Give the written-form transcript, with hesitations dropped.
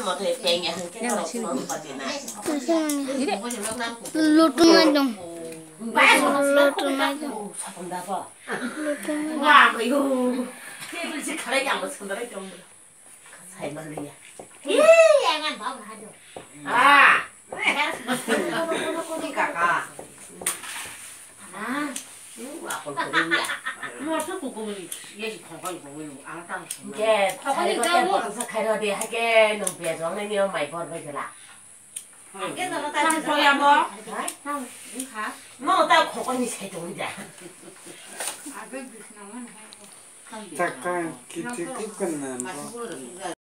mà thì kèn nhà hàng cái đầu nó có gì nè 루트마좀 와 이거 테이블 가래기 안 맞춘다 좀 살만해야 양은 밥을 하죠. 아 그러니까 뭐서 고고는 예시 건강이 고고는 안 따고 이게 자기가 먹어서 가려야 돼 하게 놈 배정은 이거 많이 벌어져라. 상소야 뭐? 뭐 따고 고고는 세종자 잠깐 기특했구나.